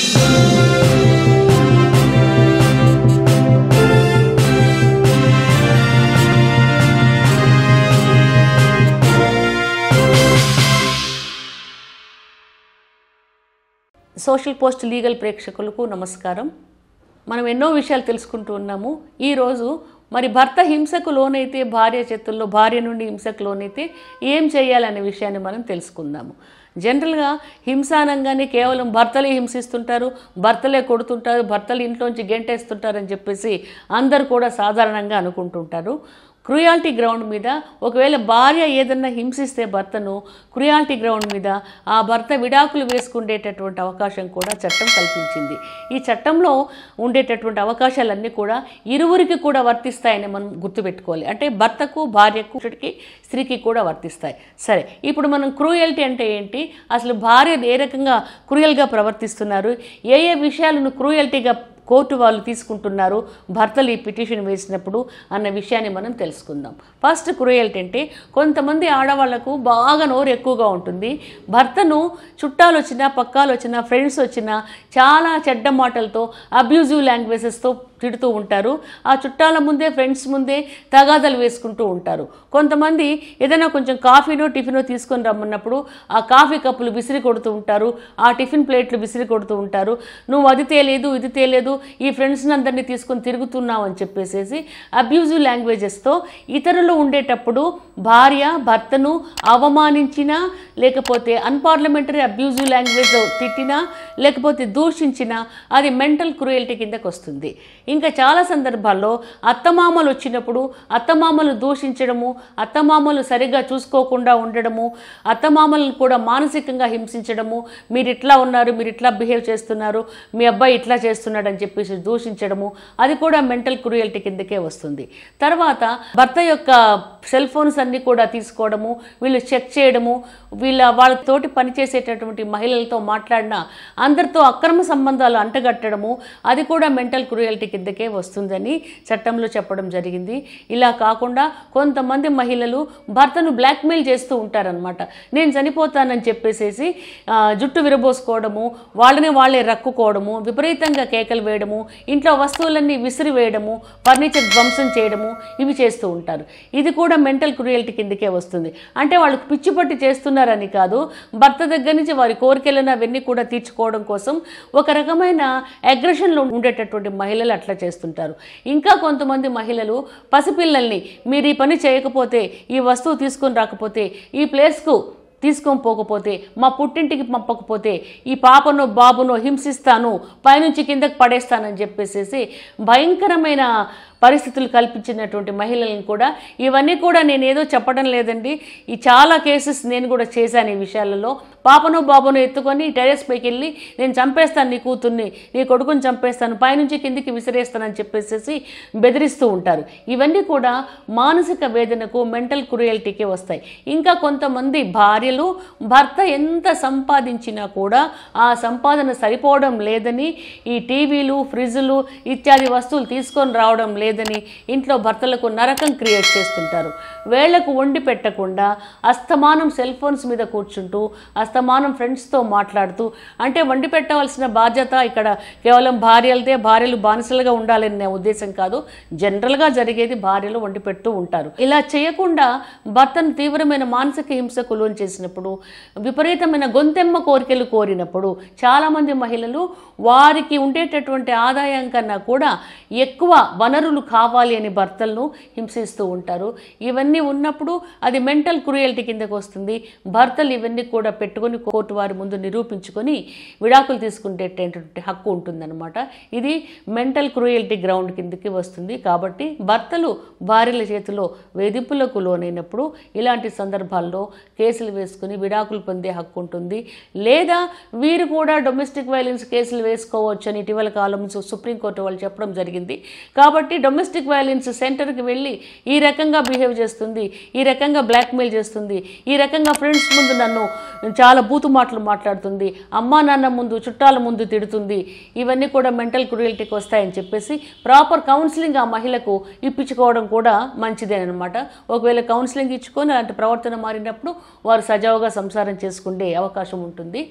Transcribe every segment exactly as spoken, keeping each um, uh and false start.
Social post legal ప్రేక్షకులకు నమస్కారం. మనం ఎన్నో విషయాలు తెలుసుకుంటూ ఉన్నాము. ఈరోజు మరి భర్త హింసకు లోనైతే భార్య చేతుల్లో, భార్య నుండి హింసకు లోనైతే ఏం చేయాలనే విషయాన్ని మనం తెలుసుకుందాము. జనరల్గా హింస అనగానే కేవలం భర్తలే హింసిస్తుంటారు, భర్తలే కొడుతుంటారు, భర్తలు ఇంట్లోంచి గెంటేస్తుంటారు అని చెప్పేసి అందరు కూడా సాధారణంగా అనుకుంటుంటారు. క్రుయాలిటీ గ్రౌండ్ మీద ఒకవేళ భార్య ఏదన్నా హింసిస్తే భర్తను, క్రుయాలిటీ గ్రౌండ్ మీద ఆ భర్త విడాకులు వేసుకునేటటువంటి అవకాశం కూడా చట్టం కల్పించింది. ఈ చట్టంలో ఉండేటటువంటి అవకాశాలన్నీ కూడా ఇరువురికి కూడా వర్తిస్తాయని మనం గుర్తుపెట్టుకోవాలి. అంటే భర్తకు, భార్యకు, స్త్రీకి కూడా వర్తిస్తాయి. సరే, ఇప్పుడు మనం క్రూయల్టీ అంటే ఏంటి, అసలు భార్య ఏ రకంగా క్రూయల్గా ప్రవర్తిస్తున్నారు, ఏ ఏ విషయాలను క్రూయల్టీగా కోర్టు వాళ్ళు తీసుకుంటున్నారు భర్తలు ఈ పిటిషన్ వేసినప్పుడు అన్న విషయాన్ని మనం తెలుసుకుందాం. ఫస్ట్ క్రూయల్టీ అంటే కొంతమంది ఆడవాళ్లకు బాగా నోరు ఎక్కువగా ఉంటుంది. భర్తను చుట్టాలు వచ్చినా, పక్కాలు వచ్చినా, ఫ్రెండ్స్ వచ్చినా చాలా చెడ్డ మాటలతో, అబ్యూజివ్ లాంగ్వేజెస్తో తిడుతూ ఉంటారు. ఆ చుట్టాల ముందే, ఫ్రెండ్స్ ముందే తగాదాలు వేసుకుంటూ ఉంటారు. కొంతమంది ఏదైనా కొంచెం కాఫీనో టిఫినో తీసుకొని రమ్మన్నప్పుడు ఆ కాఫీ కప్పులు విసిరి కొడుతూ ఉంటారు, ఆ టిఫిన్ ప్లేట్లు విసిరి కొడుతూ ఉంటారు. నువ్వు అది తేలేదు, ఇది తేలేదు, ఈ ఫ్రెండ్స్ని అందరినీ తీసుకొని తిరుగుతున్నావు అని చెప్పేసేసి అబ్యూజివ్ లాంగ్వేజెస్తో ఇతరులు ఉండేటప్పుడు భార్య భర్తను అవమానించినా, లేకపోతే అన్పార్లమెంటరీ అబ్యూజివ్ లాంగ్వేజ్ తిట్టినా, లేకపోతే దూషించినా అది మెంటల్ క్రూయల్టీ కిందకు వస్తుంది. ఇంకా చాలా సందర్భాల్లో అత్తమామలు వచ్చినప్పుడు అత్తమామలు దూషించడము, అత్తమామలు సరిగ్గా చూసుకోకుండా ఉండడము, అత్తమామలను కూడా మానసికంగా హింసించడము, మీరు ఇట్లా ఉన్నారు, మీరు ఇట్లా బిహేవ్ చేస్తున్నారు, మీ అబ్బాయి ఇట్లా చేస్తున్నాడు అని చెప్పేసి దూషించడము, అది కూడా మెంటల్ క్రూయల్టీ కిందకే వస్తుంది. తర్వాత భర్త యొక్క సెల్ ఫోన్స్ అన్నీ కూడా తీసుకోవడము, వీళ్ళు చెక్ చేయడము, వీళ్ళ వాళ్ళతోటి పనిచేసేటటువంటి మహిళలతో మాట్లాడిన అందరితో అక్రమ సంబంధాలు అంటగట్టడము, అది కూడా మెంటల్ క్రూయల్టీ కిందకే వస్తుందని చట్టంలో చెప్పడం జరిగింది. ఇలా కాకుండా కొంతమంది మహిళలు భర్తను బ్లాక్మెయిల్ చేస్తూ ఉంటారనమాట. నేను చనిపోతానని చెప్పేసేసి జుట్టు విరబోసుకోవడము, వాళ్ళని వాళ్ళే రక్కుకోవడము, విపరీతంగా కేకలు వేయడము, ఇంట్లో వస్తువులన్నీ విసిరివేయడము, ఫర్నిచర్ ధ్వంసం చేయడము, ఇవి చేస్తూ ఉంటారు. ఇది కూడా మెంటల్ క్రూయల్టీ కిందకే వస్తుంది. అంటే వాళ్ళకు పిచ్చి పట్టి చేస్తున్నారని కాదు, భర్త దగ్గర నుంచి వారి కోరికలను అవన్నీ కూడా తీర్చుకోవడం కోసం ఒక రకమైన అగ్రెషన్లో ఉండేటటువంటి మహిళలు అట్లా చేస్తుంటారు. ఇంకా కొంతమంది మహిళలు పసిపిల్లల్ని మీరు ఈ పని చేయకపోతే, ఈ వస్తువు తీసుకొని రాకపోతే, ఈ ప్లేస్కు తీసుకొని పోకపోతే, మా పుట్టింటికి పంపకపోతే ఈ పాపను బాబును హింసిస్తాను, పైనుంచి కిందకు పడేస్తానని చెప్పేసేసి భయంకరమైన పరిస్థితులు కల్పించినటువంటి మహిళలను కూడా, ఇవన్నీ కూడా నేను ఏదో చెప్పడం లేదండి, ఈ చాలా కేసెస్ నేను కూడా చేశాను ఈ విషయాలలో. పాపను బాబును ఎత్తుకొని టెరెస్ పైకి వెళ్ళి నేను చంపేస్తాను, నీ కూతుర్ని, నీ కొడుకుని చంపేస్తాను, పైనుంచి కిందికి విసిరేస్తానని చెప్పేసి బెదిరిస్తూ ఉంటారు. ఇవన్నీ కూడా మానసిక వేదనకు, మెంటల్ క్రూయల్టీకే వస్తాయి. ఇంకా కొంతమంది భార్యలు భర్త ఎంత సంపాదించినా కూడా ఆ సంపాదన సరిపోవడం లేదని ఈ టీవీలు, ఫ్రిడ్జ్లు ఇత్యాది వస్తువులు తీసుకొని రావడం లేదని ఇంట్లో భర్తలకు నరకం క్రియేట్ చేస్తుంటారు. వేళ్లకు వండి పెట్టకుండా అస్తమానం సెల్ ఫోన్స్ మీద కూర్చుంటూ, అస్తమానం ఫ్రెండ్స్తో మాట్లాడుతూ, అంటే వండి పెట్టవలసిన బాధ్యత ఇక్కడ కేవలం భార్యలదే, భార్యలు బానిసలుగా ఉండాలని నా ఉద్దేశం కాదు, జనరల్గా జరిగేది భార్యలు వండి పెడుతూ ఉంటారు. ఇలా చేయకుండా భర్తను తీవ్రమైన మానసిక హింసకు లోన్ చేసినప్పుడు, విపరీతమైన గొంతెమ్మ కోరికలు కోరినప్పుడు చాలామంది మహిళలు వారికి ఉండేటటువంటి ఆదాయం కన్నా కూడా ఎక్కువ వనరులు కావాలి అని భర్తలను హింసిస్తూ ఉంటారు. ఇవన్నీ ఉన్నప్పుడు అది మెంటల్ క్రూయల్టీ కిందకు వస్తుంది. భర్తలు ఇవన్నీ కూడా పెట్టుకొని కోర్టు వారి ముందు నిరూపించుకొని విడాకులు తీసుకునేటటువంటి హక్కు ఉంటుందన్నమాట. ఇది మెంటల్ క్రూయల్టీ గ్రౌండ్ కిందకి వస్తుంది. కాబట్టి భర్తలు భార్యల చేతిలో వేధింపులకు లోనైనప్పుడు ఇలాంటి సందర్భాల్లో కేసులు వేసుకుని విడాకులు పొందే హక్కు ఉంటుంది. లేదా వీరు కూడా డొమెస్టిక్ వైలెన్స్ కేసులు వేసుకోవచ్చు అని ఇటీవల కాలం సుప్రీంకోర్టు వాళ్ళు చెప్పడం జరిగింది. కాబట్టి డొమెస్టిక్ వైలెన్స్ సెంటర్కి వెళ్ళి ఈ రకంగా బిహేవ్ చేస్తుంది, ఈ రకంగా బ్లాక్మెయిల్ చేస్తుంది, ఈ రకంగా ఫ్రెండ్స్ ముందు నన్ను చాలా బూతు మాటలు మాట్లాడుతుంది, అమ్మా నాన్న ముందు, చుట్టాల ముందు తిడుతుంది, ఇవన్నీ కూడా మెంటల్ క్రూయల్టీకి వస్తాయని చెప్పేసి ప్రాపర్ కౌన్సిలింగ్ ఆ మహిళకు ఇప్పించుకోవడం కూడా మంచిదేనమాట. ఒకవేళ కౌన్సిలింగ్ ఇచ్చుకొని అలాంటి ప్రవర్తన మారినప్పుడు వారు సజావుగా సంసారం చేసుకునే అవకాశం ఉంటుంది.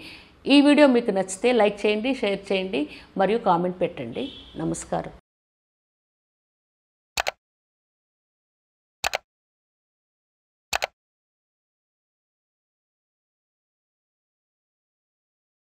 ఈ వీడియో మీకు నచ్చితే లైక్ చేయండి, షేర్ చేయండి మరియు కామెంట్ పెట్టండి. నమస్కారం.